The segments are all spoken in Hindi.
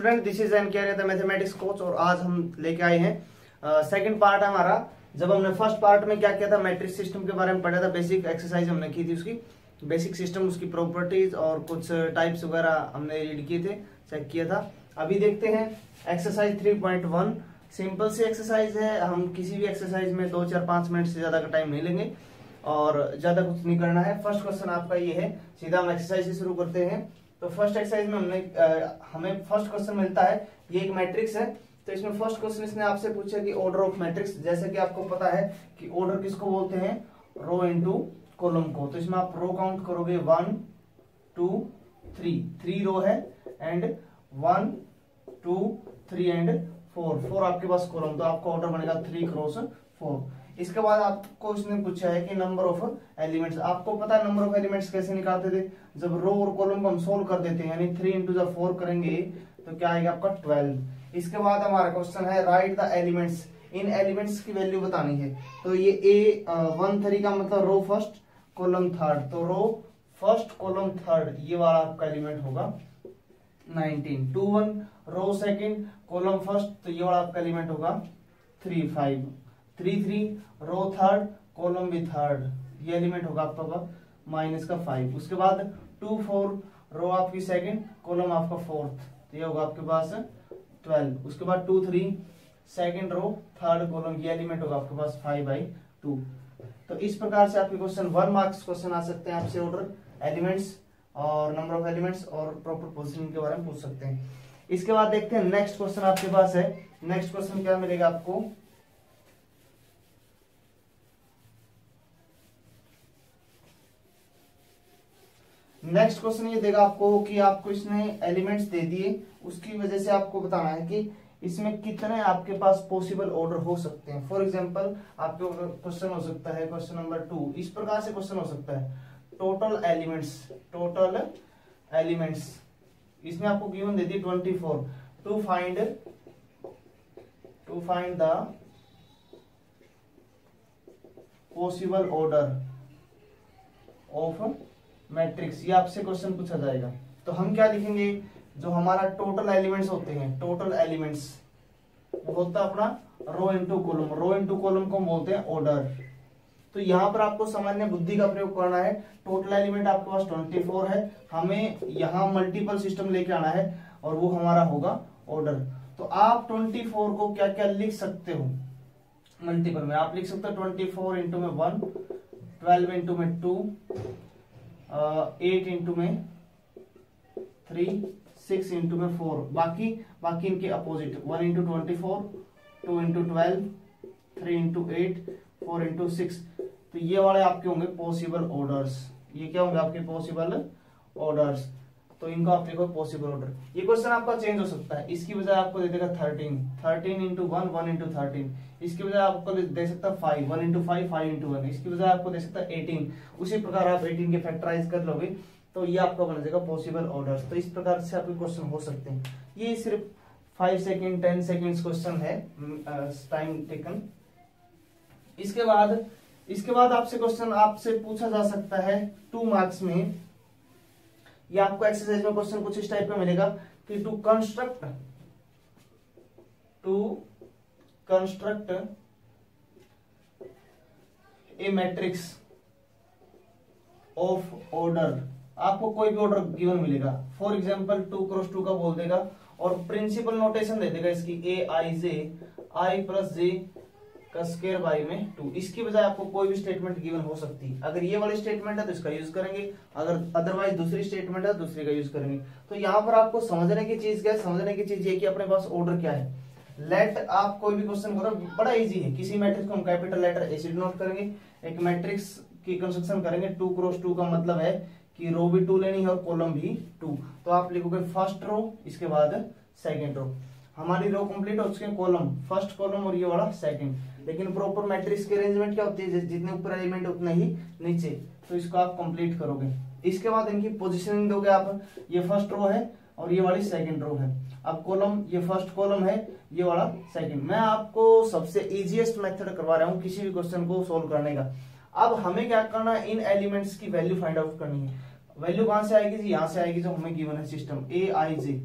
Student, this is an career the mathematics coach और आज हम लेके आए हैं सेकंड पार्ट है हमारा। जब हमने फर्स्ट पार्ट में क्या किया था, मैट्रिक्स सिस्टम के बारे में पढ़ा था, बेसिक एक्सरसाइज हमने की थी, उसकी बेसिक सिस्टम, उसकी प्रॉपर्टीज और कुछ टाइप्स वगैरह हमने रीड किए थे, चेक किया था। अभी देखते हैं एक्सरसाइज 3.1। सिंपल सी एक्सरसाइज है, हम किसी भी एक्सरसाइज में 2, 4, 5 मिनट से ज्यादा का टाइम नहीं लेंगे और ज्यादा कुछ नहीं करना है। फर्स्ट क्वेश्चन आपका ये है, सीधा हम एक्सरसाइज से शुरू करते हैं। तो फर्स्ट एक्सरसाइज में हमें फर्स्ट क्वेश्चन मिलता है, ये एक मैट्रिक्स है। तो इसमें फर्स्ट क्वेश्चन इसने आपसे पूछा कि ऑर्डर ऑफ मैट्रिक्स, जैसे कि आपको पता है कि ऑर्डर किसको बोलते हैं, रो इनटू कॉलम को। तो इसमें आप रो काउंट करोगे 1 2 3 रो है एंड 1 2 3 एंड 4 आपके पास कॉलम, तो आपका ऑर्डर बनेगा 3 क्रॉस 4। इसके बाद आपको इसने पूछा है कि नंबर ऑफ एलिमेंट्स। आपको पता है नंबर ऑफ एलिमेंट्स कैसे निकालते थे, जब रो और कॉलम को हम सोल्व कर देते हैं, यानी 3 इंटू 4 करेंगे तो क्या आएगा आपका 12। इसके बाद हमारा क्वेश्चन है राइट द एलिमेंट्स, इन एलिमेंट्स की वैल्यू बतानी है। तो ये A1 3 का मतलब रो फर्स्ट कॉलम थर्ड, तो रो फर्स्ट कॉलम थर्ड ये वाला आपका एलिमेंट होगा 19। 2 1 रो सेकंड कॉलम फर्स्ट, तो ये वाला आपका एलिमेंट होगा 3 5। 3 3 रो थर्ड कॉलम भी थर्ड, ये एलिमेंट होगा आपका -5। उसके बाद 2 4 रो आपकी सेकंड कॉलम आपका फोर्थ, तो ये होगा आपके पास 12। उसके बाद 2 3 सेकंड रो थर्ड कॉलम, ये एलिमेंट होगा आपके पास 5/2। तो इस प्रकार से आपके क्वेश्चन 1 मार्क्स क्वेश्चन आ सकते हैं आपसे, ऑर्डर एलिमेंट्स और नंबर ऑफ एलिमेंट्स और प्रॉपर पोजीशनिंग के बारे में पूछ सकते हैं। इसके बाद देखते हैं नेक्स्ट क्वेश्चन आपके पास है। नेक्स्ट क्वेश्चन क्या मिलेगा आपको, नेक्स्ट क्वेश्चन ये देगा आपको कि आपको इसने एलिमेंट्स दे दिए, उसकी वजह से आपको बताना है कि इसमें कितने आपके पास पॉसिबल ऑर्डर हो सकते हैं। फॉर एग्जांपल आपके क्वेश्चन हो सकता है, क्वेश्चन नंबर 2 इस प्रकार से क्वेश्चन हो सकता है, टोटल एलिमेंट्स इसमें आपको गिवन दे दी 24 to find the possible order of matrix, ये आपसे क्वेश्चन पूछा जाएगा। तो हम क्या लिखेंगे, जो हमारा टोटल एलिमेंट्स होते हैं, टोटल एलिमेंट्स वो होता है अपना row into column, row into column को हम बोलते हैं ऑर्डर। तो यहाँ पर आपको सामान्य बुद्धि का प्रयोग करना है। टोटल एलिमेंट आपके पास 24 है, हमें यहाँ मल्टीपल सिस्टम लेके आना है और वो हमारा होगा ऑर्डर। तो आप 24 को क्या क्या लिख सकते हो मल्टीपल में, आप लिख सकते हो 24 इंटू में 1, 12 इंटू में 2, 8 इंटू में 3, 6 इंटू में 4, बाकी इनके opposite 1 into 24, 2 into 12, 3 into 8, 4 into 6। तो ये वाले आपके होंगे पॉसिबल ऑर्डर्स, ये क्या होंगे आपके पॉसिबल ऑर्डर्स। तो इनको आप देखो पॉसिबल ऑर्डर। ये क्वेश्चन आपका चेंज हो सकता है, इसकी बजाय आपको दे देगा 13 इंटू 1, 1 इंटू 13। इसकी बजाय आपको दे सकता है 5, 1 इंटू 5, 5 इंटू 1। इसकी बजाय आपको दे सकता है 18। उसी प्रकार आप 18 के फैक्टराइज कर लोगे तो ये आपका बन जाएगा पॉसिबल ऑर्डर्स। तो इस प्रकार से आपके क्वेश्चन हो सकते हैं। ये सिर्फ 5 सेकेंड 10 सेकेंड क्वेश्चन है, टाइम टेकन। इसके बाद आपसे क्वेश्चन आपसे पूछा जा सकता है 2 मार्क्स में। ये आपको एक्सरसाइज में क्वेश्चन कुछ इस टाइप का मिलेगा कि to construct a matrix of order. आपको कोई भी ऑर्डर गिवन मिलेगा, फॉर एग्जांपल 2 क्रॉस 2 का बोल देगा और प्रिंसिपल नोटेशन दे देगा इसकी I प्लस जे का स्क्वायर बाई में 2। इसकी बजाय आपको कोई भी स्टेटमेंट गिवन हो सकती है। अगर ये वाली स्टेटमेंट है तो इसका यूज करेंगे, अगर अदरवाइज दूसरी स्टेटमेंट है तो दूसरी का यूज करेंगे। तो यहाँ पर आपको समझने की चीज क्या है, समझने की चीज ये कि अपने पास ऑर्डर क्या है। लेट आप कोई भी क्वेश्चन करो, बड़ा इजी है। किसी मैट्रिक्स को हम कैपिटल लेटर ए से डिनोट करेंगे, एक मैट्रिक्स की कंस्ट्रक्शन करेंगे। 2 क्रॉस 2 का मतलब है कि रो भी 2 लेनी है और कॉलम भी 2। तो आप लिखोगे फर्स्ट रो, इसके बाद सेकेंड रो। हमारी रो कंप्लीट हो चुके हैं, कॉलम फर्स्ट कॉलम और ये वाला सेकंड। लेकिन प्रॉपर मैट्रिक्स की अरेंजमेंट क्या होती है, जितने ऊपर एलिमेंट उतने ही नीचे, तो इसको आप कंप्लीट करोगे। इसके बाद इनकी पोजीशनिंग दोगे आप, ये फर्स्ट रो है और ये वाली सेकंड रो है। अब कॉलम, ये फर्स्ट कॉलम है, ये वाला सेकंड। मैं आपको सबसे इजीएस्ट मेथड करवा रहा हूँ किसी भी क्वेश्चन को सोल्व करने का। अब हमें क्या करना है, इन एलिमेंट्स की वैल्यू फाइंड आउट करनी है। वैल्यू कहां से आएगी जी, यहां से आएगी जो हमें गिवन है system A I J।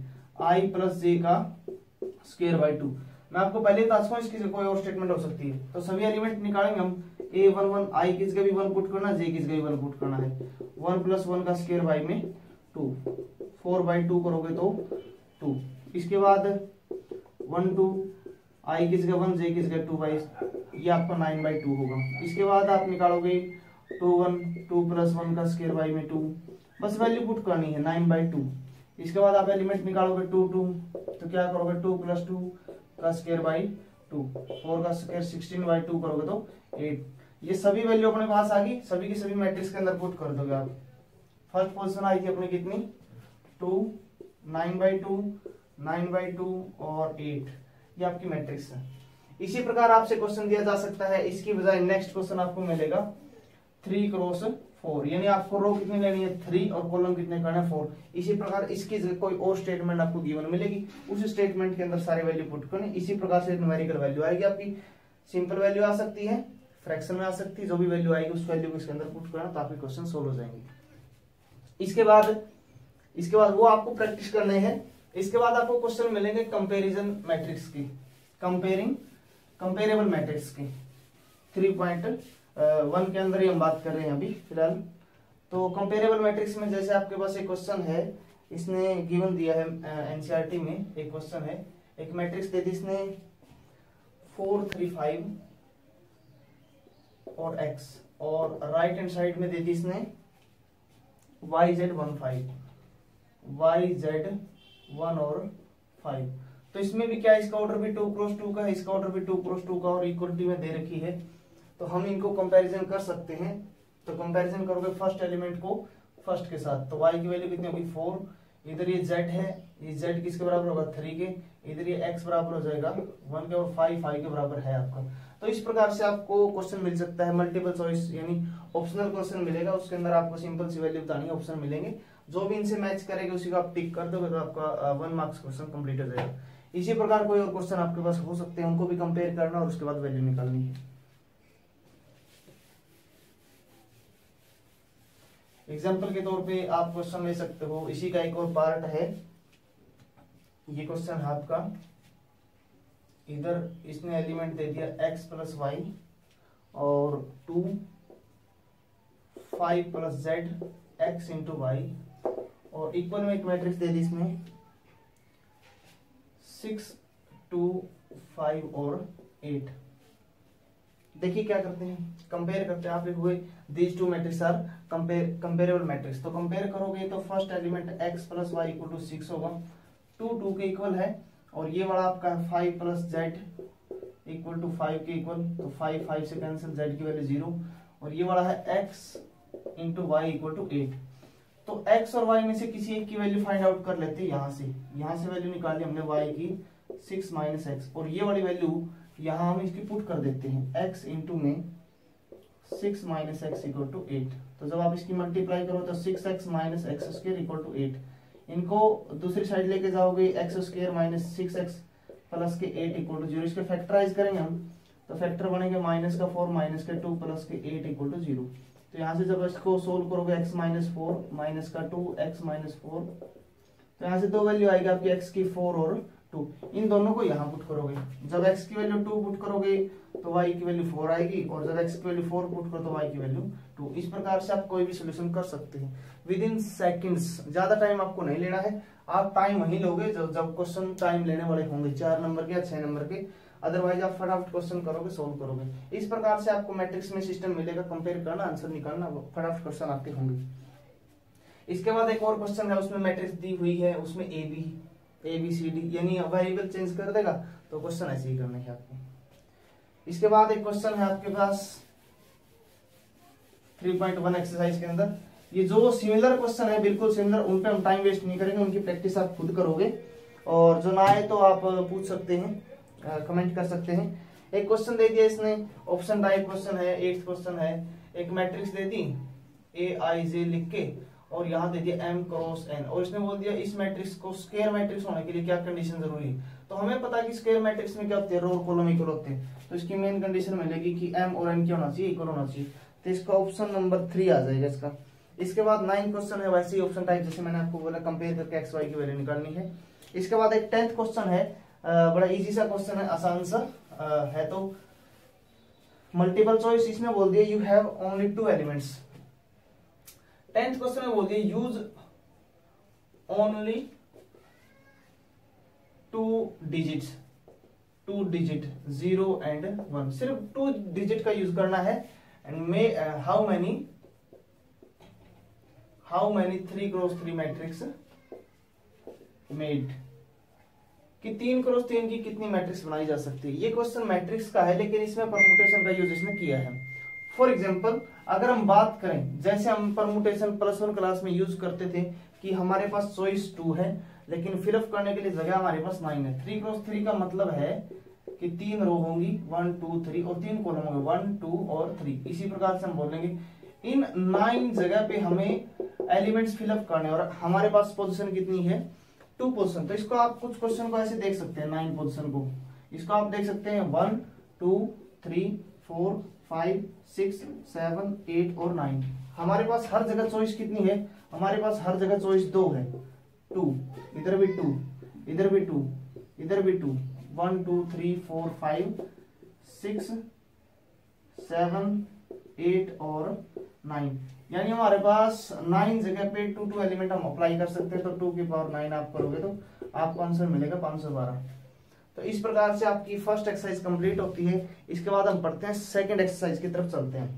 I plus J का स्क्वायर बाई 2। मैं आपको पहले बता चुका हूं इसकी कोई और स्टेटमेंट हो सकती है। तो सभी एलिमेंट निकालेंगे हम। A11 आई किस का भी 1 पुट करना, जे किस का भी 1 पुट करना है। 1 प्लस 1 का स्क्वायर बाई में 2, 4 बाई 2 करोगे तो 2। इसके बाद 1 2 आई किस का 1, जे किस का 2 बाई, ये आपका 9 बाई 2 होगा। इसके बाद आप निकालोगे 2 1 2 प्लस 1 का स्क्वायर बाई में 2, बस वैल्यू पुट करनी है 9 बाई 2। इसके बाद आप एलिमेंट निकालोगे 2 2, तो क्या करोगे 2 प्लस 2 का स्क्वायर बाई 2, 4 का स्क्वायर 16 बाई 2 करोगे तो 8। ये सभी वैल्यू अपने पास आ गई, सभी की सभी मैट्रिक्स के अंदर पुट कर दोगे आप। फर्स्ट पोजीशन आई थी अपनी कितनी 2, 9 बाई 2, 9 बाई 2 और 8, ये आपकी मैट्रिक्स है। इसी प्रकार आपसे क्वेश्चन दिया जा सकता है, इसकी बजाय नेक्स्ट क्वेश्चन आपको मिलेगा 3 क्रॉस 4, यानी आपको रो कितनी लेनी है 3 और कॉलम कितने करना है 4। इसी प्रकार इसकी कोई और स्टेटमेंट आपको गिवन मिलेगी, उस स्टेटमेंट के अंदर सारे वैल्यू पुट करनी। इसी प्रकार से न्यूमेरिकल वैल्यू आएगी आपकी, सिंपल वैल्यू आ सकती है, फ्रैक्शन में आ सकती है, जो भी वैल्यू आएगी उस वैल्यू को इसके अंदर पुट करना, तो आपके क्वेश्चन सोल्व हो जाएंगे। इसके बाद वो आपको प्रैक्टिस करने हैं। इसके बाद आपको क्वेश्चन मिलेंगे कंपैरिजन मैट्रिक्स की, कंपेरेबल मैट्रिक्स की 3.1 के अंदर ही हम बात कर रहे हैं अभी फिलहाल। तो कंपेरेबल मैट्रिक्स में जैसे आपके पास एक क्वेश्चन है, इसने गिवन दिया है एनसीईआरटी में एक क्वेश्चन है, एक मैट्रिक्स दे दी इसने 4 3 5 और x, और राइट हैंड साइड में दे दी इसने YZ 1 5, YZ 1 और 5। तो इसमें भी क्या, इसका ऑर्डर भी 2 क्रॉस 2 का है, इसका ऑर्डर भी 2 क्रॉस 2 का, और इक्वलिटी में दे रखी है, तो हम इनको कंपैरिजन कर सकते हैं। तो कंपैरिजन करोगे फर्स्ट एलिमेंट को फर्स्ट के साथ, तो y की वैल्यू कितनी होगी 4, इधर ये z है, ये z किसके बराबर होगा 3 के, इधर ये x बराबर हो जाएगा 1 के, और 5 के बराबर है आपका। तो इस प्रकार से आपको क्वेश्चन मिल सकता है, मल्टीपल चॉइस यानी ऑप्शनल क्वेश्चन मिलेगा, उसके अंदर आपको सिंपल सी वैल्यू बतानी है, ऑप्शन मिलेंगे, जो भी इनसे मैच करेगा उसी को आप टिक कर दोगे, तो आपका 1 मार्क्स क्वेश्चन कंप्लीट हो जाएगा। इसी प्रकार कोई और क्वेश्चन आपके पास हो सकते हैं, उनको भी कंपेयर करना और उसके बाद वैल्यू निकालनी है। एग्जाम्पल के तौर पे आप क्वेश्चन ले सकते हो, इसी का एक और पार्ट है, ये क्वेश्चन है आपका, इधर इसने एलिमेंट दे दिया x प्लस वाई और 2 5 plus Z x into Y, और इक्वल में एक मैट्रिक्स दे दी इसमें 6 2 5 और 8। देखिए क्या करते हैं, कंपेयर करते हैं। आप लिखोगे these two matrix are comparable matrix, तो कंपेयर करोगे तो first element x plus Y equal to 6 होगा, 2 2 के इक्वल है, और ये वाला आपका 5 प्लस जेड इक्वल टू 5 के इक्वल, तो 5 5 से कैंसिल, जेड की वैल्यू 0, और ये वाला है x into Y equal to 8। तो x और y में से किसी एक की वैल्यू फाइंड आउट कर लेते हैं, यहाँ से वैल्यू निकाली हमने y की 6 माइनस एक्स, और ये वाली वैल्यू यहाँ हम इसकी पुट कर देते हैं x इंटू में 6 माइनस एक्स इक्वल टू 8। तो जब आप इसकी मल्टीप्लाई करो तो 6x minus X square equal to 8, इनको दूसरी साइड लेके जाओगे x square minus 6x plus के 8 इक्वल टू 0, इसके फैक्टराइज करेंगे हम, तो फैक्टर बनेंगे माइनस का 4 माइनस के 2 प्लस के 8 इक्वल टू 0। तो यहाँ से जब इसको सोल्व करोगे x माइनस 4 माइनस का 2 x माइनस 4, तो यहाँ से दो वैल्यू आएगी आपकी x की 4 और 2, इन दोनों को यहाँ पुट करोगे। जब x की वैल्यू 2 पुट करोगे तो y की वैल्यू 4 आएगी, और जब x की वैल्यू 4 पुट करो तो y की वैल्यू 2। इस प्रकार से आप कोई भी सोल्यूशन कर सकते हैं विद इन सेकेंड्स, ज्यादा टाइम आपको नहीं लेना है। आप टाइम वही लोगे जब क्वेश्चन टाइम लेने वाले होंगे 4 नंबर के या 6 नंबर के, अदरवाइज आप फटाफट क्वेश्चन करोगे, सोल्व करोगे। इस प्रकार से आपको मैट्रिक्स में सिस्टम मिलेगा, कंपेयर करना, आंसर निकालना, फटाफट क्वेश्चन आपके होंगे। इसके बाद एक और क्वेश्चन है, उसमें मैट्रिक्स दी हुई है, उसमें ए बी सी डी यानी वेरिएबल चेंज कर देगा, तो क्वेश्चन ऐसे ही करना है आपको। इसके बाद एक क्वेश्चन है आपके पास 3.1 एक्सरसाइज के अंदर, ये जो सिमिलर क्वेश्चन है बिल्कुल सिमिलर, उन पे हम टाइम वेस्ट नहीं करेंगे, उनकी प्रैक्टिस आप खुद करोगे, और जो ना आए तो आप पूछ सकते हैं, कमेंट कर सकते हैं। एक क्वेश्चन दे दिया इसने, ऑप्शन टाइप क्वेश्चन है, 8th क्वेश्चन है, एक मैट्रिक्स दे दी AIJ लिख के, और यहाँ दे दिया m क्रॉस n, और इसने बोल दिया इस मैट्रिक्स को स्क्वायर मैट्रिक्स होने के लिए क्या कंडीशन जरूरी है। तो हमें पता है कि स्क्वायर मैट्रिक्स में क्या होते हैं, रो और कॉलम इक्वल होते हैं, तो इसकी मेन कंडीशन मिलेगी कि m और n क्या होना चाहिए, इक्वल होना चाहिए, तो इसका ऑप्शन नंबर 3 आ जाएगा इसका। इसके बाद 9 क्वेश्चन है, वैसे ही ऑप्शन टाइप, जैसे मैंने आपको बोला कंपेयर करके x y की वैल्यू निकालनी है। इसके बाद एक 10th क्वेश्चन है, बड़ा इजी सा क्वेश्चन है, आसान सा है, तो मल्टीपल चॉइस इसमें बोल दिया you have only 2 elements. 10th question में बोल दिया use only 2 digits, 2 digit 0 and 1, सिर्फ 2 डिजिट का यूज करना है। And may how many 3x3 matrix made, कि 3x3 की कितनी मैट्रिक्स बनाई जा सकती है। ये क्वेश्चन मैट्रिक्स का है, लेकिन इसमें परमुटेशन का यूज इसने किया है। फॉर एग्जाम्पल अगर हम बात करें, जैसे हम परमुटेशन +1 क्लास में यूज करते थे कि हमारे पास चॉइस 2 है, लेकिन फिलअप करने के लिए जगह हमारे पास 9 है। 3x3 का मतलब है कि 3 रो होंगी 1 2 3 और 3 कॉलम होंगे 1 2 और 3। इसी प्रकार से हम बोलेंगे इन 9 जगह पे हमें एलिमेंट्स फिलअप करने, और हमारे पास पोजीशन कितनी है 2 पोजीशन। तो इसको आप कुछ क्वेश्चन को ऐसे देख सकते हैं, 9 पोजीशन को, इसको आप देख सकते हैं 1 2 3 4 5 6 7 8 और 9। हमारे पास हर जगह चॉइस कितनी है, हमारे पास हर जगह चॉइस 2 है, 2, इधर भी 2, इधर भी 2, इधर भी 2, 1 2 3 4 5 6 7 8 और 9। यानी हमारे पास 9 जगह पे 2 एलिमेंट हम अप्लाई कर सकते हैं। तो 2 की पावर 9 आप करोगे तो आपको आंसर मिलेगा 512। तो इस प्रकार से आपकी फर्स्ट एक्सरसाइज कंप्लीट होती है। इसके बाद हम पढ़ते हैं सेकंड एक्सरसाइज की तरफ चलते हैं।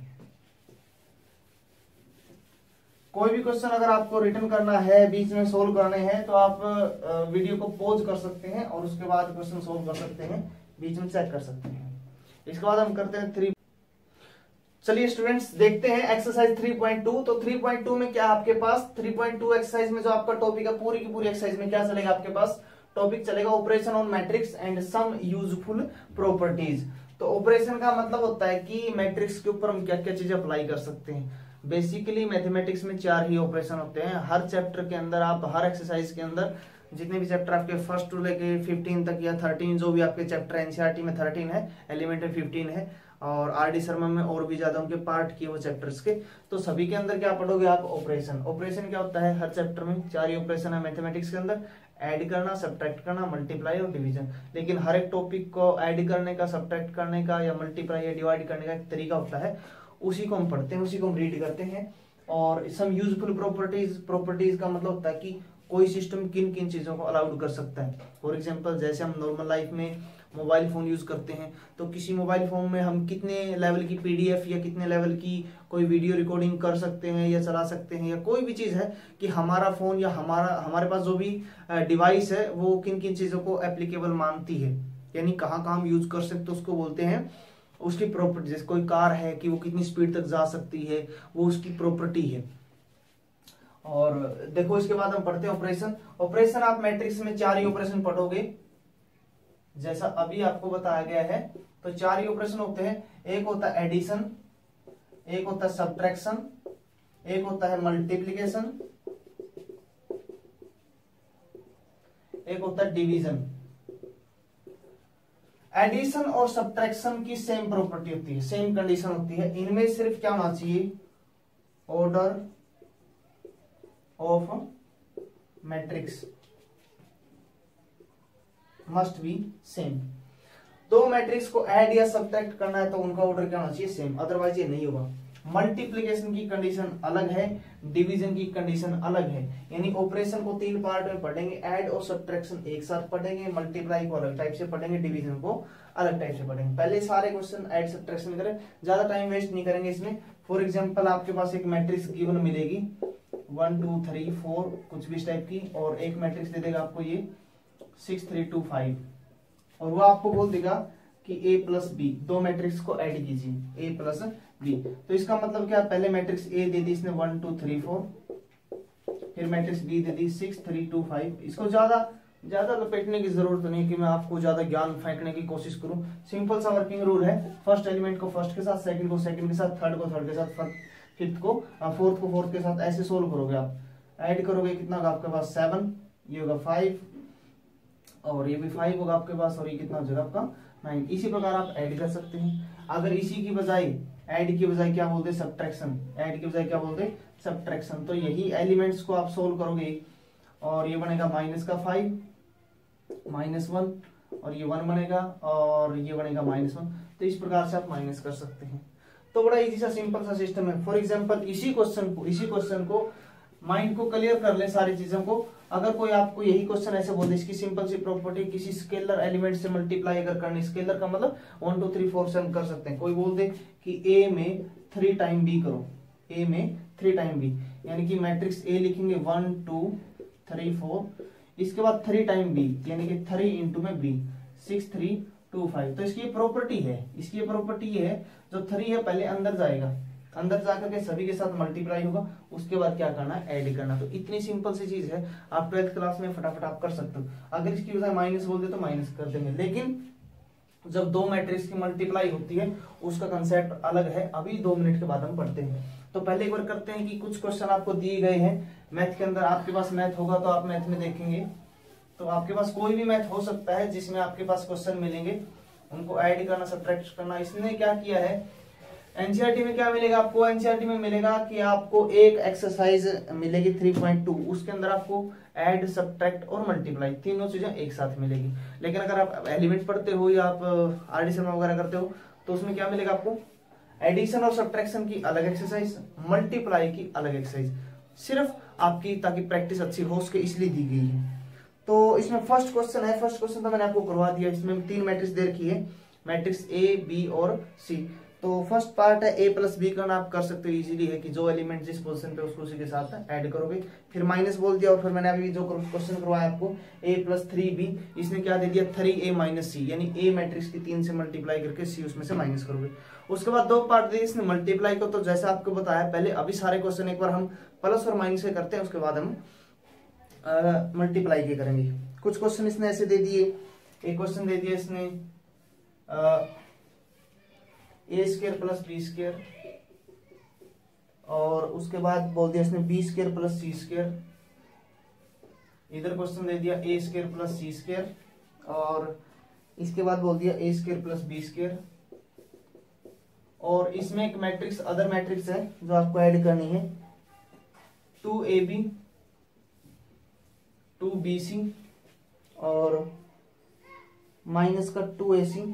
कोई भी क्वेश्चन अगर आपको रिटर्न करना है, बीच में सोल्व करने हैं, तो आप वीडियो को पॉज कर सकते हैं और उसके बाद क्वेश्चन सोल्व कर सकते हैं, बीच में चेक कर सकते हैं। इसके बाद हम करते हैं 3। चलिए स्टूडेंट्स देखते हैं एक्सरसाइज 3.2। तो 3.2 में क्या आपके पास 3.2 एक्सरसाइज में जो आपका टॉपिक है, पूरी की पूरी एक्सरसाइज में क्या चलेगा, आपके पास टॉपिक चलेगा operation on matrix and some useful properties. तो ऑपरेशन का मतलब होता है कि मैट्रिक्स के ऊपर हम क्या क्या चीजें अप्लाई कर सकते हैं। बेसिकली मैथमेटिक्स में 4 ही ऑपरेशन होते हैं। हर चैप्टर के अंदर आप हर एक्सरसाइज के अंदर जितने भी चैप्टर आपके फर्स्ट टू लेके 15 तक या 13 जो भी आपके चैप्टर एनसीईआरटी में 13 है, एलिमेंट्री 15 है, और आरडी शर्मा में और भी ज्यादा उनके पार्ट किए वो चैप्टर्स के, तो सभी के अंदर क्या पढ़ोगे आप, ऑपरेशन। ऑपरेशन क्या होता है, हर चैप्टर में 4 ही ऑपरेशन है मैथमेटिक्स के अंदर, ऐड करना, सब्ट्रैक्ट करना, मल्टीप्लाई और डिवीजन। लेकिन हर एक टॉपिक को ऐड करने का, सब्ट्रैक्ट करने का या मल्टीप्लाई या डिवाइड करने का एक तरीका होता है, उसी को हम पढ़ते हैं, उसी को हम रीड करते हैं। और सम यूजफुल प्रॉपर्टीज का मतलब होता है कि कोई सिस्टम किन किन चीजों को अलाउड कर सकता है। फॉर एग्जांपल जैसे हम नॉर्मल लाइफ में मोबाइल फोन यूज करते हैं, तो किसी मोबाइल फोन में हम कितने लेवल की पीडीएफ या कितने लेवल की कोई वीडियो रिकॉर्डिंग कर सकते हैं या चला सकते हैं, या कोई भी चीज है कि हमारा फोन या हमारे पास जो भी डिवाइस है वो किन किन चीजों को एप्लीकेबल मानती है, यानी कहाँ कहाँ हम यूज कर सकते, उसको बोलते हैं उसकी प्रॉपर्टी। जैसे कोई कार है कि वो कितनी स्पीड तक जा सकती है, वो उसकी प्रॉपर्टी है। और देखो इसके बाद हम पढ़ते हैं ऑपरेशन। ऑपरेशन आप मैट्रिक्स में 4 ही ऑपरेशन पढ़ोगे, जैसा अभी आपको बताया गया है। तो 4 ही ऑपरेशन होते हैं। एक होता है एडिशन, एक होता है सब्ट्रैक्शन, एक होता है मल्टीप्लिकेशन, एक होता है डिवीजन। एडिशन और सब्ट्रैक्शन की सेम प्रॉपर्टी होती है, सेम कंडीशन होती है। इनमें सिर्फ क्या होना चाहिए, order of matrix must be same. 2 matrix को ऐड या सब्ट्रैक्ट करना है तो उनका ऑर्डर क्या होना चाहिए, सेम, अदरवाइज ये नहीं होगा। मल्टीप्लिकेशन की कंडीशन अलग है, डिवीजन की कंडीशन अलग है। यानी ऑपरेशन को 3 पार्ट में पढ़ेंगे, ऐड और सब्ट्रैक्शन एक साथ पढ़ेंगे, मल्टीप्लाई को अलग टाइप से पढ़ेंगे, डिवीजन को अलग टाइप से पढ़ेंगे। पहले सारे क्वेश्चन ऐड सब्ट्रैक्शन करें, ज्यादा टाइम वेस्ट नहीं करेंगे इसमें। फॉर एग्जाम्पल आपके पास एक मैट्रिक्स गिवन मिलेगी 1 2 3 4 कुछ भी इस टाइप की, और एक मैट्रिक्स दे देगा आपको ये 6 3 2 5, और वो आपको बोल देगा कि a प्लस बी, 2 मैट्रिक्स को ऐड कीजिए a प्लस बी। तो इसका मतलब क्या, पहले मैट्रिक्स a दे दी इसने 1 2 3 4, फिर मैट्रिक्स b दे दी 6 3 2 5। इसको ज्यादा लपेटने की जरूरत नहीं कि मैं आपको ज्यादा ज्ञान फेंकने की कोशिश करूं। सिंपल सा वर्किंग रूल है, फर्स्ट एलिमेंट को फर्स्ट के साथ, सेकंड को सेकंड के साथ, थर्ड को थर्ड के साथ, फिफ्थ को फोर्थ को फोर्थ के साथ, ऐसे सोल्व करोगे आप। ऐड करोगे कितना होगा आपके पास 7, ये होगा 5, और ये भी 5 होगा आपके पास, और ये कितना हो जाएगा आपका 9। इसी प्रकार आप ऐड कर सकते हैं। अगर इसी की बजाय, ऐड की बजाय क्या बोलते हैं, सब्ट्रैक्शन, ऐड की बजाय क्या बोलते हैं, सब्ट्रैक्शन। तो यही एलिमेंट्स को आप सोल्व करोगे, और ये बनेगा -5, -1 और ये 1 बनेगा और ये बनेगा -1। तो इस प्रकार से आप माइनस कर सकते हैं। तो बड़ा इजी सा सिंपल सा सिस्टम है। फॉर एग्जांपल इसी क्वेश्चन को माइंड को क्लियर कर ले सारी चीजों को। अगर कोई आपको यही क्वेश्चन ऐसे बोल दे, इसकी सिंपल सी प्रॉपर्टी किसी स्केलर एलिमेंट से मल्टीप्लाई अगर करनी, स्केलर का मतलब 1 2 3 4 से हम कर सकते हैं। कोई बोल दे कि ए में 3 टाइम बी करो, ए में 3 टाइम बी, यानी कि मैट्रिक्स ए लिखेंगे 1 2 3 4, इसके बाद 3 टाइम बी यानी कि 3 इंटू में बी 6 3 2 5। तो इसकी प्रॉपर्टी है, इसकी प्रॉपर्टी ये है, जो 3 है पहले अंदर जाएगा, अंदर जाकर के सभी के साथ मल्टीप्लाई होगा, उसके बाद क्या करना है, ऐड करना। तो इतनी सिंपल सी चीज है, आप 12th क्लास में फटाफट आप कर सकते हो। अगर इसकी वजह माइनस बोल दे तो माइनस कर देंगे, लेकिन जब दो मैट्रिक्स की मल्टीप्लाई होती है उसका कंसेप्ट अलग है, अभी 2 मिनट के बाद हम पढ़ते हैं। तो पहले एक बार करते हैं कि कुछ क्वेश्चन आपको दिए गए हैं मैथ के अंदर। आपके पास मैथ होगा तो आप मैथ में देखेंगे, तो आपके पास कोई भी मैथ हो सकता है जिसमें आपके पास क्वेश्चन मिलेंगे, उनको ऐड करना, सब्ट्रैक्ट करना। इसने क्या किया है, एनसीईआरटी में क्या मिलेगा आपको, एनसीईआरटी में मिलेगा कि आपको एक एक्सरसाइज मिलेगी 3.2, उसके अंदर आपको ऐड, सब्ट्रैक्ट और मल्टीप्लाई तीनों चीजें एक साथ मिलेगी। लेकिन अगर आप एलिमेंट पढ़ते हो या आप आरडी शर्मा वगैरह करते हो तो उसमें क्या मिलेगा आपको, एडिशन और सब्ट्रैक्शन की अलग एक्सरसाइज, मल्टीप्लाई की अलग एक्सरसाइज, सिर्फ आपकी ताकि प्रैक्टिस अच्छी हो उसके इसलिए दी गई है। तो इसमें फर्स्ट क्वेश्चन है, फर्स्ट क्वेश्चन तो मैंने आपको करवा दिया। इसमें 3 मैट्रिक्स दे रखी है, मैट्रिक्स ए बी और सी। तो फर्स्ट पार्ट है ए प्लस बी करना, आप कर सकते हो इजीली, है कि जो एलिमेंट जिस पोजीशन पे उसको उसी के साथ ऐड करोगे। फिर माइनस बोल दिया, और फिर मैंने अभी जो क्वेश्चन करवाया आपको ए प्लस 3b, इसने क्या दे दिया 3a माइनस सी, यानी ए मैट्रिक्स की 3 से मल्टीप्लाई करके सी उसमें से माइनस करोगे। उसके बाद 2 पार्ट दिए इसने मल्टीप्लाई को, तो जैसा आपको बताया पहले, अभी सारे क्वेश्चन एक बार हम प्लस और माइनस के करते हैं, उसके बाद हम मल्टीप्लाई के करेंगे। कुछ क्वेश्चन इसने ऐसे दे दिए, एक क्वेश्चन दे दिया इसने A square plus B square, और उसके बाद बोल दिया इसने B square plus C square. इधर क्वेश्चन दे दिया A square plus C square, और इसके बाद बोल दिया A square plus B square. और इसमें एक मैट्रिक्स, अदर मैट्रिक्स है जो आपको ऐड करनी है, 2ab 2bc और माइनस का 2ac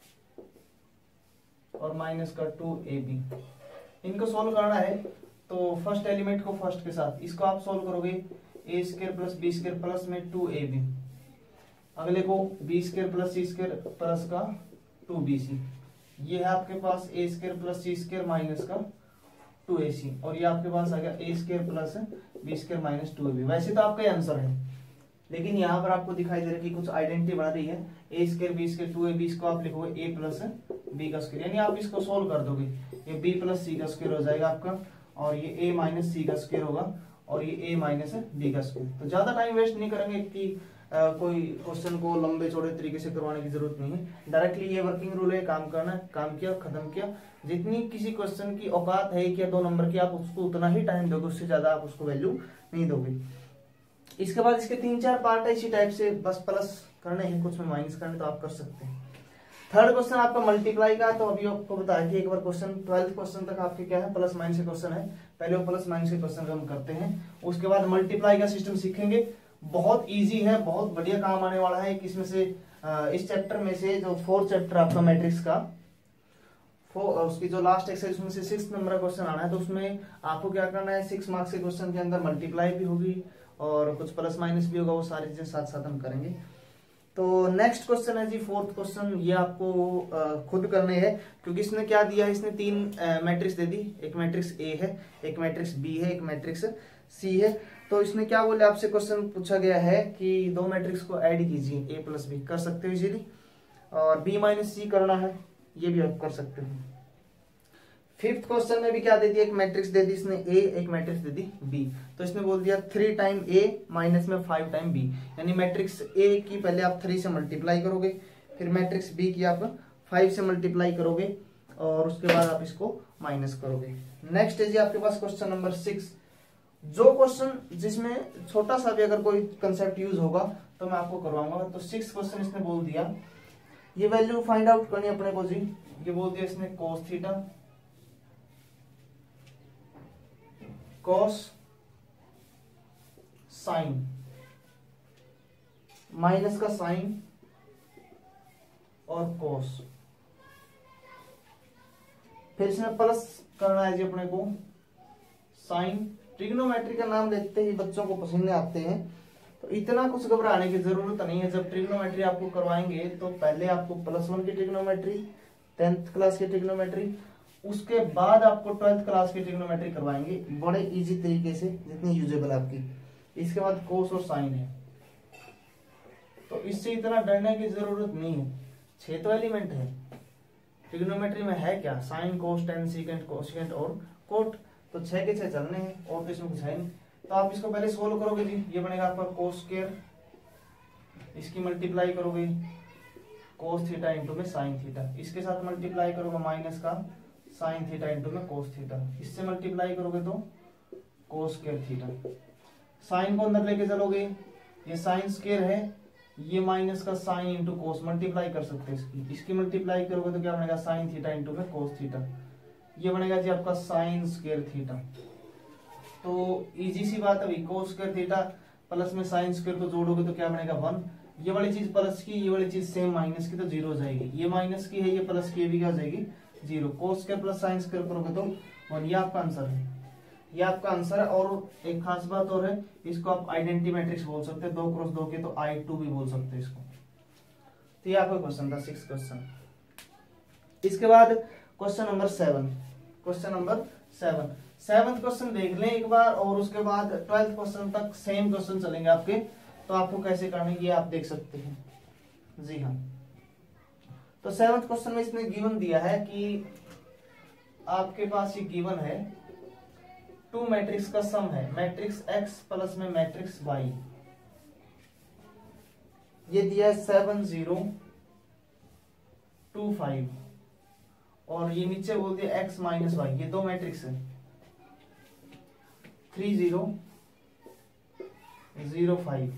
और माइनस का 2ab। इनको सोल्व करना है, तो फर्स्ट एलिमेंट को फर्स्ट के साथ, इसको आप सोल्व करोगे A square plus B square plus में 2ab, अगले को B square plus C square plus का 2bc। ये है आपके पास A square plus C square minus का 2ac, और ये आपके पास आ गया A square plus B square minus 2ab। वैसे तो आपका आंसर है, लेकिन यहाँ पर आपको दिखाई दे रहा है कि कुछ आइडेंटिटी बना रही है, ए स्क्वायर बी स्क्वायर 2ab, इसको आप लिखोगे ए प्लस बी का स्क्वायर, यानी आप इसको सोल्व कर दोगे, ये बी प्लस सी का स्क्वायर हो जाएगा आपका, और ये ए माइनस सी का स्क्वायर होगा, और ये ए माइनस बी का स्क्वायर। तो ज्यादा टाइम वेस्ट नहीं करेंगे कि कोई क्वेश्चन को लंबे चौड़े तरीके से करवाने की जरूरत नहीं है। डायरेक्टली ये वर्किंग रूल है, काम करना, काम किया खत्म किया। जितनी किसी क्वेश्चन की औकात है 1 या 2 नंबर की, आप उसको उतना ही टाइम दोगे, उससे ज्यादा आप उसको वैल्यू नहीं दोगे। इसके बाद इसके 3-4 पार्ट है इसी टाइप से, बस प्लस करने हैं, कुछ में माइनस करने, तो आप कर सकते हैं। थर्ड क्वेश्चन आपका मल्टीप्लाई का, तो अभी आपको बताया कि एक बार क्वेश्चन 12th क्वेश्चन तक आपके क्या है, प्लस माइनस के क्वेश्चन है। पहले वो प्लस माइनस के क्वेश्चन हम करते हैं, उसके बाद मल्टीप्लाई का सिस्टम सीखेंगे। बहुत इजी है, बहुत बढ़िया काम आने वाला है। इसमें से इस चैप्टर में से जो 4th चैप्टर आपका मैट्रिक्स का, उसकी जो लास्ट एक्सरसाइज उसमें से 6th नंबर का क्वेश्चन आना है, तो उसमें आपको क्या करना है, 6 मार्क्स के क्वेश्चन के अंदर मल्टीप्लाई भी होगी और कुछ प्लस माइनस भी होगा, वो सारी चीजें साथ साथ हम करेंगे। तो नेक्स्ट क्वेश्चन है जी 4th क्वेश्चन, ये आपको खुद करने हैं, क्योंकि इसने क्या दिया है, इसने 3 मैट्रिक्स दे दी, एक मैट्रिक्स ए है, एक मैट्रिक्स बी है, एक मैट्रिक्स सी है। तो इसने क्या बोले, आपसे क्वेश्चन पूछा गया है कि 2 मैट्रिक्स को ऐड कीजिए, ए प्लस बी कर सकते हो इजीली, और बी माइनस सी करना है, ये भी आप कर सकते हो। 5th क्वेश्चन में भी क्या दे दिया, एक मैट्रिक्स दे दी इसने ए, एक मैट्रिक्स दे दी बी। तो इसने बोल दिया 3 टाइम ए माइनस में 5 टाइम बी, यानी मैट्रिक्स ए की पहले आप 3 से मल्टीप्लाई करोगे, फिर मैट्रिक्स बी की आप 5 से मल्टीप्लाई करोगे, और उसके बाद आप इसको माइनस करोगे। नेक्स्ट है जी आपके पास क्वेश्चन नंबर 6, जो क्वेश्चन जिसमें छोटा सा भी अगर कोई कंसेप्ट यूज होगा तो मैं आपको करवाऊंगा। तो 6th क्वेश्चन इसने बोल दिया, ये वैल्यू फाइंड आउट करनी अपने को जी। ये बोल दिया इसने cos theta, cos sine minus का साइन और कोस, फिर इसमें प्लस करना है जी अपने को साइन। ट्रिग्नोमेट्री का नाम लेते ही बच्चों को पसीने आते हैं, तो इतना कुछ घबराने की जरूरत नहीं है। जब ट्रिग्नोमेट्री आपको करवाएंगे तो पहले आपको +1 की ट्रिग्नोमेट्री, 10th क्लास की ट्रिग्नोमेट्री, उसके बाद आपको 12th क्लास की ट्रिग्नोमेट्री करवाएंगे बड़े इजी तरीके से, जितनी यूजेबल आपकी। इसके बाद कोस और साइन है, तो इससे इतना डरने की जरूरत नहीं है। 6 तो एलिमेंट है ट्रिग्नोमेट्री में, है क्या, sine cos tan secant cosecant और कोट, तो 6 के 6 चलने हैं और तो इसमें कुछ है नहीं। तो आप इसको पहले सोल्व करोगे जी, ये बनेगा आपका कोस स्क्वायर, इसकी मल्टीप्लाई करोगे कोस थीटा इंटू में साइन थीटा, इसके साथ मल्टीप्लाई करोगे माइनस का साइन थीटा इंटू में कोस थीटा, इससे मल्टीप्लाई करोगे तो कोस स्क्वायर थीटा। साइन को अंदर लेके चलोगे, ये साइन स्क्वायर है, ये माइनस का साइन इंटू कोस, मल्टीप्लाई कर सकते हैं इसकी मल्टीप्लाई करोगे तो क्या बनेगा साइन थीटा इंटू में कोस थीटा, ये बनेगा जी आपका साइन स्क्वायर थीटा। तो इजी सी बात है, कोस स्क्वायर थीटा प्लस में साइन स्क्वायर को जोड़ोगे तो क्या बनेगा 1, ये वाली चीज प्लस की, ये वाली चीज सेम माइनस की, तो 0 हो जाएगी। ये माइनस की है, ये प्लस की, ये भी क्या हो जाएगी 0। Cos square plus sine square करोगे तो 1, ये आपका आंसर है, ये आपका आंसर है। और एक खास बात और है, इसको आप आइडेंटिटी मैट्रिक्स बोल सकते हैं, 2 क्रॉस 2 के, तो I2 भी बोल सकते हैं इसको। तो ये आपका क्वेश्चन था 6th क्वेश्चन। इसके बाद question number 7, question number 7, 7th question देख लें एक बार, और उसके बाद 12th क्वेश्चन तक सेम क्वेश्चन चलेंगे आपके। तो आपको कैसे करना है ये आप देख सकते हैं। जी हाँ, तो 7th क्वेश्चन में इसने गिवन दिया है कि आपके पास ये गिवन है 2 मैट्रिक्स का सम है, मैट्रिक्स X प्लस में मैट्रिक्स Y, ये दिया है 7 0 2 5, और ये नीचे बोल दिया X माइनस Y, ये 2 मैट्रिक्स है 3 0 0 5।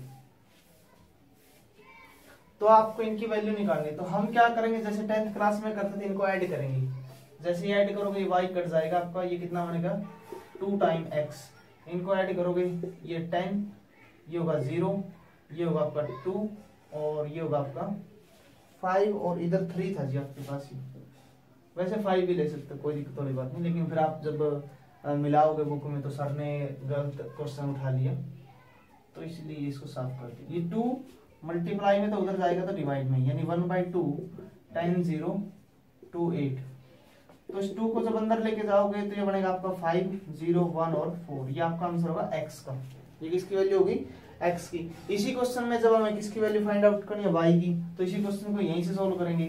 तो आपको इनकी वैल्यू निकालनी है, तो हम क्या करेंगे, जैसे 10th क्लास में करते थे, इनको ऐड करेंगे। जैसे ये ऐड करोगे y कट जाएगा आपका, ये कितना बनेगा 2 टाइम x, इनको ऐड करोगे ये 10, ये होगा 0, ये होगा आपका 2, और ये होगा आपका 5, और इधर 3 था जी आपके पास। ही वैसे 5 भी ले सकते, कोई दिक्कत वाली बात नहीं, लेकिन फिर आप जब मिलाओगे बुक में तो सर ने गलत क्वेश्चन उठा लिया, तो इसलिए इसको साफ कर दिया। ये 2 मल्टीप्लाई में तो उधर जाएगा तो डिवाइड में, यानी 1/2 10 0 2 8। तो इस 2 को जब अंदर लेके जाओगे तो ये बनेगा आपका 5 0 1 और 4, ये आपका आंसर होगा x का। ये किसकी वैल्यू होगी x की। इसी क्वेश्चन में जब हमें किसकी वैल्यू फाइंड आउट करनी है y की, तो इसी क्वेश्चन को यहीं से सोल्व करेंगे।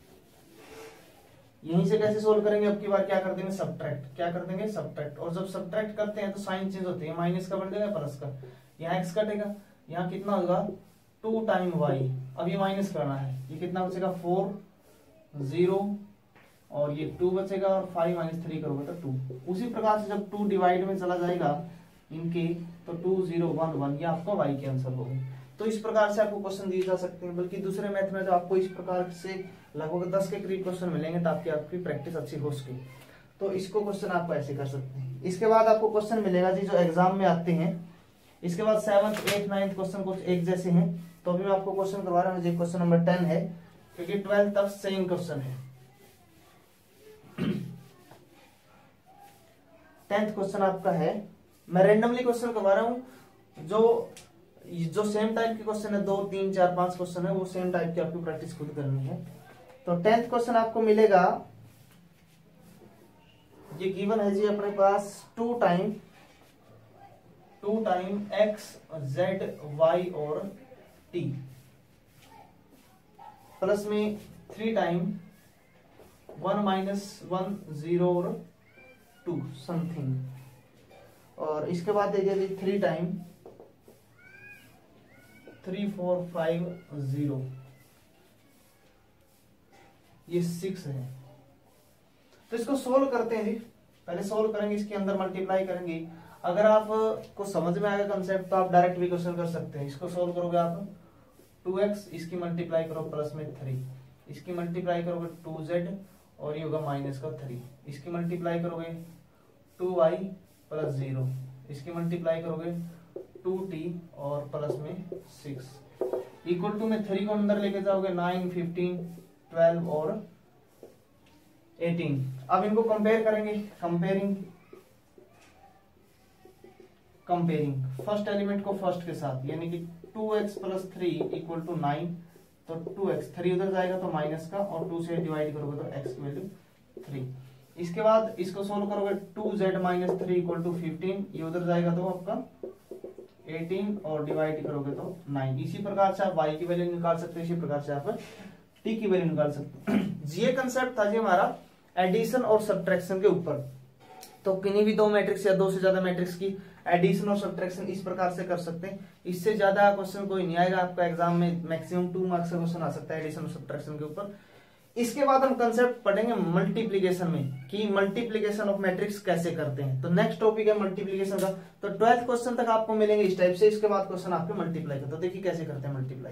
यहीं से कैसे सोल्व करेंगे, अब की बार क्या कर देंगे सब्ट्रैक्ट, क्या कर देंगे सब्ट्रैक्ट, और जब सब्ट्रैक्ट करते हैं तो साइन चेंज होते हैं, माइनस का बन जाएगा प्लस का, यहाँ x कटेगा, यहाँ कितना होगा 2 टाइम y, अब ये माइनस करना है, ये कितना बचेगा 4 0, और ये 2 बचेगा, और 5 - 3 करोगे तो 2। उसी प्रकार से जब 2 डिवाइड में चला जाएगा इनके, तो 2 0 1 1, ये आपका y के आंसर होगा। तो इस प्रकार से आपको क्वेश्चन दिए जा सकते हैं, बल्कि दूसरे मैथ में तो आपको इस प्रकार से लगभग 10 के करीब क्वेश्चन मिलेंगे, ताकि आपकी प्रैक्टिस अच्छी हो सके। तो इसको क्वेश्चन आप ऐसे कर सकते हैं। इसके बाद आपको क्वेश्चन मिलेगा जी जो एग्जाम में आते हैं। इसके बाद 7th 8th 9th क्वेश्चन कुछ एक जैसे हैं, तो अभी मैं आपको क्वेश्चन करवा रहा हूँ, क्वेश्चन नंबर 10 है, क्योंकि 12th तक सेम क्वेश्चन है। 10th क्वेश्चन आपका है, मैं रेंडमली क्वेश्चन करवा रहा हूँ, जो सेम टाइप के क्वेश्चन है, 2 3 4 5 क्वेश्चन है, वो सेम टाइप की आपको प्रैक्टिस खुद करनी है। तो 10th क्वेश्चन आपको मिलेगा, ये गिवन है जी अपने पास 2 टाइम x z y और t, प्लस में 3 टाइम 1 - 1 0 और 2 समथिंग, और इसके बाद देखिए 3 टाइम 3 4 5 0, ये 6 है। तो इसको सोल्व करते हैं जी, पहले सोल्व करेंगे, इसके अंदर मल्टीप्लाई करेंगे। अगर आप को समझ में आएगा कंसेप्ट तो आप डायरेक्ट भी क्वेश्चन कर सकते हैं। इसको सोल्व करोगे आप 2x, इसकी मल्टीप्लाई करो प्लस में 3, इसकी मल्टीप्लाई करोगे 2z, और ये होगा माइनस का 3, इसकी मल्टीप्लाई करोगे 2y + 0, इसकी मल्टीप्लाई करोगे 2t और प्लस में 6, इक्वल टू में 3 को अंदर लेके जाओगे 9, 15, 12 और 18। अब इनको कंपेयर करेंगे, कंपेयरिंग फर्स्ट एलिमेंट को फर्स्ट के साथ, यानी कि 2x प्लस 3 इक्वल टू 9, तो 2x 3 उधर जाएगा तो माइनस का, और 2 से डिवाइड करोगे तो x की वैल्यू 3। इसके बाद इसको सोल्व करोगे 2z माइनस 3 इक्वल टू 15, ये उधर जाएगा तो आपका 18 और डिवाइड करोगे तो 9। इसी प्रकार से आप y की वैल्यू निकाल सकते हैं, इसी प्रकार से आप t की वैल्यू निकाल सकते हैं। ये कंसेप्ट था जी हमारा एडिशन और सब्ट्रैक्शन के ऊपर। तो किन्हीं भी दो मैट्रिक्स या दो से ज्यादा मैट्रिक्स की एडिशन और सब्ट्रैक्शन इस प्रकार से कर सकते हैं। इससे ज्यादा क्वेश्चन कोई नहीं आएगा आपका एग्जाम में, मैक्सिमम 2 मार्क्स का क्वेश्चन आ सकता है एडिशन और सब्ट्रैक्शन के ऊपर। इसके बाद हम कंसेप्ट पढ़ेंगे मल्टीप्लीकेशन में, कि मल्टीप्लीकेशन ऑफ मैट्रिक्स कैसे करते हैं। तो नेक्स्ट टॉपिक है मल्टीप्लीकेशन का। तो 12th क्वेश्चन तक आपको मिलेंगे इस टाइप से, इसके बाद क्वेश्चन आपके मल्टीप्लाई का। तो देखिए कैसे करते हैं मल्टीप्लाई।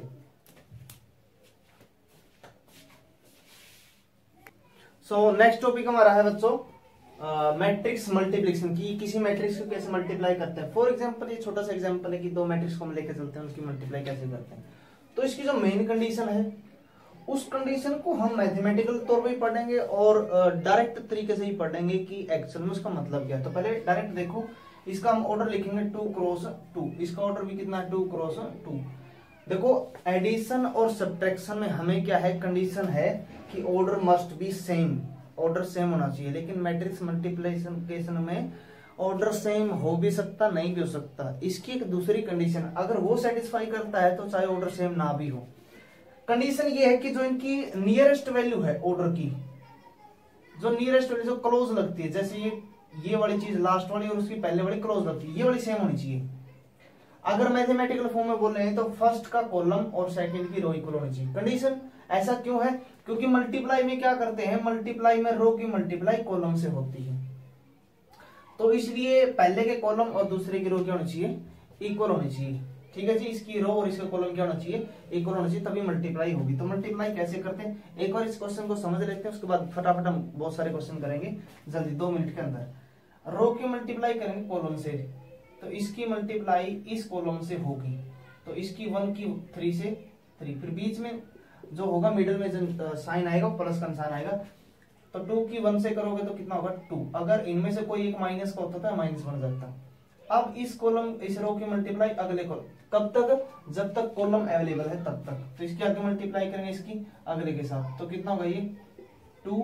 सो नेक्स्ट टॉपिक हमारा है बच्चों मैट्रिक्स मल्टीप्लिकेशन की, किसी मैट्रिक्स को कैसे मल्टीप्लाई करते हैं। फॉर एग्जांपल ये छोटा सा एग्जांपल है कि दो मैट्रिक्स को हम लेकर चलते हैं, उसकी मल्टीप्लाई कैसे करते हैं। तो इसकी जो मेन कंडीशन है उस कंडीशन को हम मैथमेटिकल तौर पे पढ़ेंगे और डायरेक्ट तरीके से ही पढ़ेंगे कि एक्चुअल में उसका मतलब क्या है। तो पहले डायरेक्ट देखो, इसका हम ऑर्डर लिखेंगे 2 क्रॉस 2, इसका ऑर्डर भी कितना है 2 क्रॉस 2। देखो एडिशन और सब्ट्रैक्शन में हमें क्या है, कंडीशन है कि order must be same, order same होना चाहिए। लेकिन मैट्रिक्स मल्टीप्लिकेशन में ऑर्डर सेम हो भी सकता, नहीं भी हो सकता। इसकी एक दूसरी कंडीशन, अगर वो सेटिस्फाई करता है तो चाहे ऑर्डर सेम ना भी हो। कंडीशन ये है कि जो इनकी नियरेस्ट वैल्यू है ऑर्डर की, जो नियरेस्ट वैल्यू जो क्लोज लगती है, जैसे ये वाली चीज लास्ट वाली और उसकी पहले वाली क्लोज लगती है, ये वाली सेम होनी चाहिए। अगर मैथमेटिकल फॉर्म में बोल रहे हैं तो फर्स्ट का कॉलम और सेकंड की रो इक्वल होनी चाहिए। कंडीशन ऐसा क्यों है, क्योंकि मल्टीप्लाई में क्या करते हैं, मल्टीप्लाई में रो की मल्टीप्लाई कॉलम से होती है, तो इसलिए पहले के कॉलम और दूसरे की रो क्या होनी चाहिए, इक्वल होनी चाहिए। ठीक है जी, इसकी रो और इसका कॉलम क्या होना चाहिए, इक्वल होना चाहिए, तभी मल्टीप्लाई होगी। तो मल्टीप्लाई कैसे करते हैं, एक बार इस क्वेश्चन को समझ लेते हैं, उसके बाद फटाफट हम बहुत सारे क्वेश्चन करेंगे जल्दी 2 मिनट के अंदर। रो की मल्टीप्लाई करेंगे कॉलम से, तो इसकी मल्टीप्लाई इस कॉलम से होगी, तो इसकी 1 की 3 से 3, फिर बीच में जो होगा मिडिल में जो साइन आएगा वो प्लस का निशान आएगा, तो 2 की 1 से करोगे तो कितना होगा 2। अगर इनमें से कोई एक माइनस का होता था माइनस बन जाता। अब इस कॉलम इस रो की मल्टीप्लाई अगले कॉलम, कब तक, जब तक कॉलम अवेलेबल है तब तक। तो इसकी आगे मल्टीप्लाई करेंगे इसकी अगले के साथ, तो कितना होगा ये 2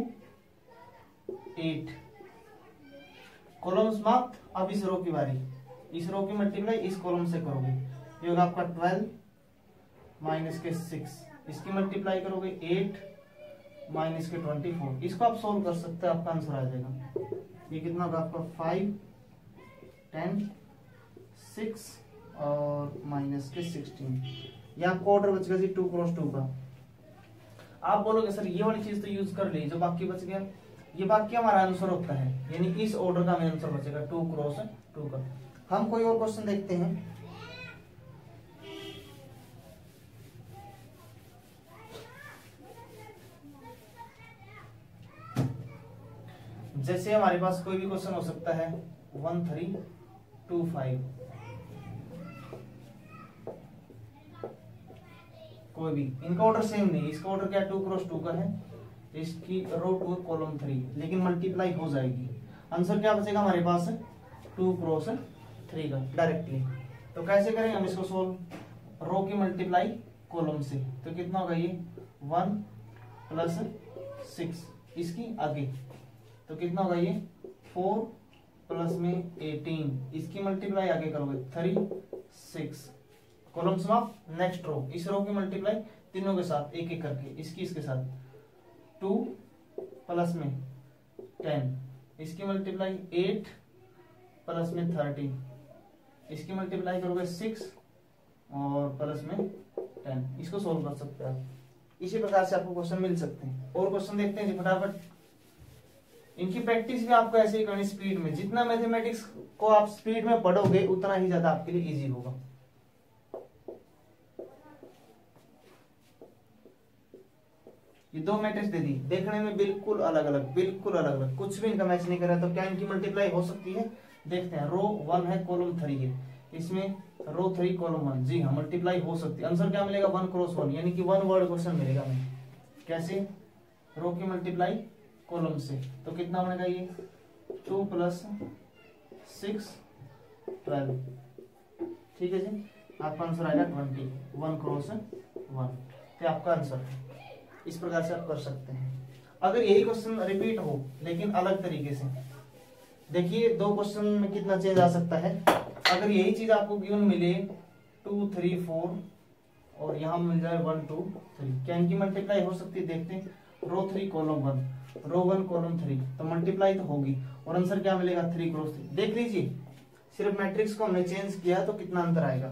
8, कॉलम समाप्त। अब इस रो की बारी, इस रो की मल्टीप्लाई इस कॉलम से करोगे, ये होगा आपका 12 माइनस के 6, इसकी मल्टीप्लाई करोगे 8 माइनस के 24। इसको आप सोल्व कर सकते हैं, आपका आंसर आ जाएगा। ये कितना होगा आपका 5 10 6 और माइनस के 16। ये आपको ऑर्डर बच गया जी 2 क्रॉस 2 का। आप बोलोगे सर ये वाली चीज तो यूज कर ली, जो बाकी बच गया, ये बाकी हमारा आंसर होता है, यानी इस ऑर्डर का हमें आंसर बचेगा 2 क्रॉस 2 का। हम कोई और क्वेश्चन देखते हैं। जैसे हमारे पास कोई भी क्वेश्चन हो सकता है 1 3 2 5, कोई भी, इनका ऑर्डर सेम नहीं, इसका ऑर्डर क्या 2 क्रॉस 2 का है, इसकी रो 2 कॉलम 3, लेकिन मल्टीप्लाई हो जाएगी। आंसर क्या बचेगा हमारे पास 2 क्रॉस 3 का डायरेक्टली। तो कैसे करेंगे हम इसको सोल्व, रो की मल्टीप्लाई कॉलम से, तो कितना होगा ये 1 प्लस 6, इसकी आगे तो कितना होगा ये 4 प्लस में 18, इसकी मल्टीप्लाई आगे करोगे 3 6, कॉलम समाप्त। नेक्स्ट रो, इस रो की मल्टीप्लाई तीनों के साथ एक एक करके, इसकी इसके साथ 2 प्लस में 10, इसकी मल्टीप्लाई 8 प्लस में 13, इसकी मल्टीप्लाई करोगे 6 और प्लस में 10। इसको सोल्व कर सकते हैं आप। इसी प्रकार से आपको क्वेश्चन मिल सकते हैं। और क्वेश्चन देखते हैं फटाफट। इनकी प्रैक्टिस भी आपको ऐसे ही करनी स्पीड में, जितना मैथमेटिक्स को आप स्पीड में पढ़ोगे उतना ही ज्यादा आपके लिए इजी होगा। ये 2 मैट्रिक्स दे दी, देखने में बिल्कुल अलग अलग, बिल्कुल अलग अलग, कुछ भी इनका मैच नहीं कर रहा, तो क्या इनकी मल्टीप्लाई हो सकती है, देखते हैं। रो 1 है कॉलम 3 है, इसमें रो 3 कॉलम 1, जी हाँ मल्टीप्लाई हो सकती है। आंसर क्या मिलेगा 1 क्रॉस 1, यानी कि 1 वर्ड क्वेश्चन मिलेगा हमें। कैसे? रो की मल्टीप्लाई कॉलम से, तो कितना बनेगा ये 2 + 6 12, ठीक है जी। आपका आंसर आएगा 20, 1 क्रॉस 1, तो आपका आंसर है। इस प्रकार से आप कर सकते हैं। अगर यही क्वेश्चन रिपीट हो लेकिन अलग तरीके से, देखिए 2 क्वेश्चन में कितना चेंज आ सकता है। अगर यही चीज आपको गिवन मिले 2 3 4 और यहाँ मिल जाए 1 2 3, क्या इनकी मल्टीप्लाई हो सकती है? देखते हैं। रो 3 कॉलम 1, रो 1 कॉलम 3, तो मल्टीप्लाई तो होगी। और आंसर क्या मिलेगा 3 क्रॉस 3। देख लीजिए, सिर्फ मैट्रिक्स को हमने चेंज किया तो कितना अंतर आएगा।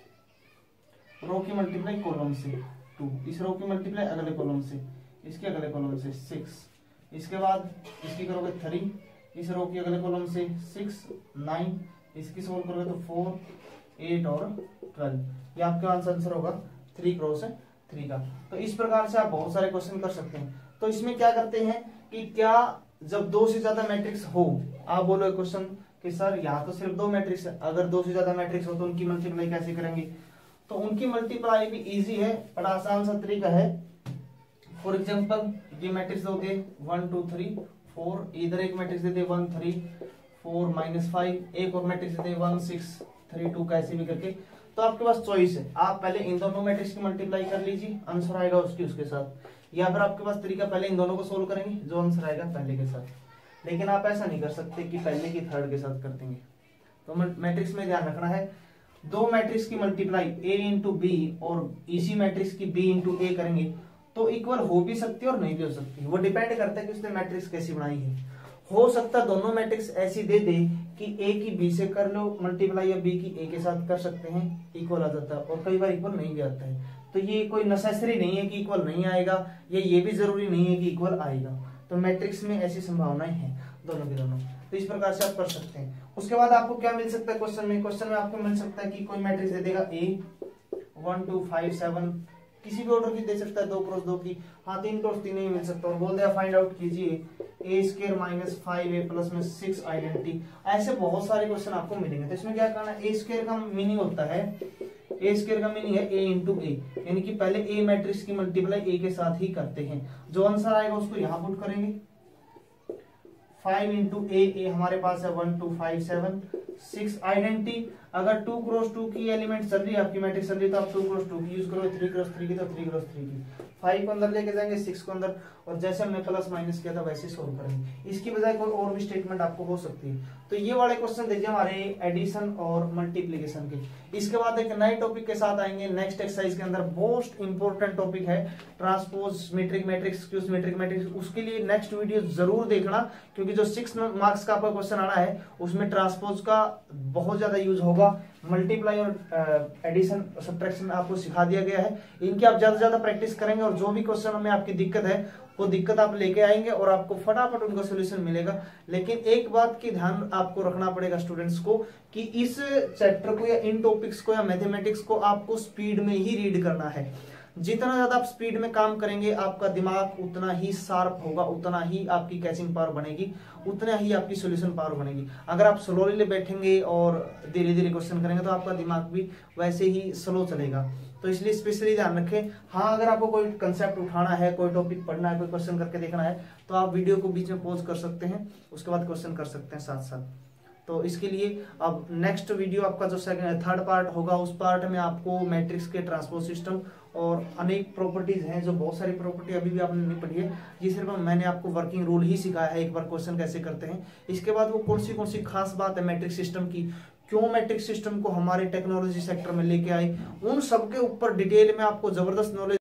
रो की मल्टीप्लाई कॉलम से 2, इस रो की मल्टीप्लाई अगले कॉलम से, इसके अगले कॉलम से 6, इसके बाद इसकी करोगे 3, इस रो की अगले कॉलम से 6 9, इसकी सोल्व करोगे तो 4 8 और 12। ये आपका आंसर होगा 3 क्रॉस 3 का। तो इस प्रकार से आप बहुत सारे क्वेश्चन कर सकते हैं। तो इसमें क्या करते हैं कि क्या जब 2 से ज्यादा मैट्रिक्स हो, आप बोलो क्वेश्चन कि सर यहाँ तो सिर्फ 2 मैट्रिक्स है, अगर 2 से ज्यादा मैट्रिक्स हो तो उनकी मल्टीप्लाई कैसे करेंगे? तो उनकी मल्टीप्लाई भी इजी है, बड़ा आसान सा तरीका है। फॉर एग्जांपल ये मैट्रिक्स दोगे 1 2 3 4, इधर एक मैट्रिक्स देते 1 3 4 -5, एक और मैट्रिक्स देते 1 6 3 2, कैसे भी करके। तो आपके पास चॉइस है, आप पहले इन दोनों मैट्रिक्स की मल्टीप्लाई कर लीजिए, आंसर आएगा उसके साथ, या फिर आपके पास तरीका पहले इन दोनों को सोल्व करेंगे, जो आंसर आएगा पहले के साथ। लेकिन आप ऐसा नहीं कर सकते कि पहले की थर्ड के साथ कर देंगे। तो मैट्रिक्स में ध्यान रखना है, 2 मैट्रिक्स की मल्टीप्लाई A इंटू बी और इसी मैट्रिक्स की B इंटू ए करेंगे तो इक्वल हो भी सकती है और नहीं भी हो सकती। वो डिपेंड करता है कि उसने मैट्रिक्स कैसी बनाई है। हो सकता दोनों मैट्रिक्स ऐसी दे दे कि A की B से कर लो मल्टीप्लाई, या B की A के साथ कर सकते हैं, इक्वल आ जाता है। और कई बार इक्वल नहीं भी आता है, तो ये कोई नेसेसरी नहीं है कि इक्वल नहीं आएगा, या ये भी जरूरी नहीं है कि इक्वल आएगा। तो मैट्रिक्स में ऐसी संभावनाएं हैं दोनों की दोनों। तो इस प्रकार से आप कर सकते हैं। उसके बाद आपको क्या मिल सकता है क्वेश्चन में आपको मिल सकता है कि कोई मैट्रिक्स दे देगा A 1 2 5 7, किसी भी ऑर्डर की दे सकता है, 2 क्रॉस 2 की, हाँ 3 क्रॉस 3 नहीं मिल सकता, और बोल दिया फाइंड आउट कीजिए A² - 5A प्लस में 6 आइडेंटिटी। ऐसे बहुत सारे क्वेश्चन आपको मिलेंगे। तो इसमें क्या करना है, A² का मीनिंग होता है, A² का मीनिंग है A इंटू ए, यानी कि पहले A मैट्रिक्स की मल्टीप्लाई A के साथ ही करते हैं। जो आंसर आएगा उसको यहाँ पुट करेंगे। 5 इंटू ए हमारे पास है 1 2 5 7 6 आइडेंटिटी। अगर 2 क्रॉस 2 की एलिमेंट चल रही है आपकी मैट्रिक्स चल रही है, तो आप 2 क्रॉस 2 की यूज करोगे, 3 क्रॉस 3 की तो 3 क्रॉस 3 की, 5 को अंदर लेके जाएंगे, 6 को अंदर, और जैसे हमने प्लस माइनस किया था वैसे सोल्व करेंगे। इसकी बजाय कोई और भी स्टेटमेंट आपको हो सकती है। तो ये वाले क्वेश्चन देखिए हमारे एडिशन और मल्टीप्लीकेशन के। इसके बाद एक नए टॉपिक के साथ आएंगे नेक्स्ट एक्सरसाइज के अंदर। मोस्ट इंपोर्टेंट टॉपिक है ट्रांसपोज मेट्रिक मैट्रिक्स, क्यूज मेट्रिक मैट्रिक्स। उसके लिए नेक्स्ट वीडियो जरूर देखना, क्योंकि जो 6 मार्क्स का आपका क्वेश्चन आना है उसमें ट्रांसपोज का बहुत ज्यादा यूज होगा। मल्टीप्लाई और एडिशन सब्ट्रैक्शन आपको सिखा दिया गया है, इनकी आप ज्यादा से ज्यादा प्रैक्टिस करेंगे, और जो भी क्वेश्चन में आपकी दिक्कत है वो दिक्कत आप लेके आएंगे और आपको फटाफट उनका सोल्यूशन मिलेगा। लेकिन एक बात की ध्यान आपको रखना पड़ेगा स्टूडेंट्स को, कि इस चैप्टर को या इन टॉपिक्स को या मैथमेटिक्स को आपको स्पीड में ही रीड करना है। जितना ज्यादा आप स्पीड में काम करेंगे आपका दिमाग उतना ही शार्प होगा, उतना ही आपकी कैचिंग पावर बनेगी, उतना ही आपकी सॉल्यूशन पावर बनेगी। अगर आप स्लोली बैठेंगे और धीरे धीरे क्वेश्चन करेंगे तो आपका दिमाग भी वैसे ही स्लो चलेगा। तो इसलिए स्पेशली ध्यान रखें। हाँ, अगर आपको कोई कंसेप्ट उठाना है, कोई टॉपिक पढ़ना है, कोई क्वेश्चन करके देखना है, तो आप वीडियो को बीच में पॉज कर सकते हैं, उसके बाद क्वेश्चन कर सकते हैं साथ साथ। तो इसके लिए अब नेक्स्ट वीडियो आपका जो थर्ड पार्ट होगा, उस पार्ट में आपको मैट्रिक्स के ट्रांसपोज सिस्टम और अनेक प्रॉपर्टीज हैं, जो बहुत सारी प्रॉपर्टी अभी भी आपने नहीं पढ़ी है, ये सिर्फ मैंने आपको वर्किंग रूल ही सिखाया है, एक बार क्वेश्चन कैसे करते हैं। इसके बाद वो कौन सी खास बात है मैट्रिक्स सिस्टम की, क्यों मैट्रिक्स सिस्टम को हमारे टेक्नोलॉजी सेक्टर में लेके आए, उन सब के ऊपर डिटेल में आपको जबरदस्त नॉलेज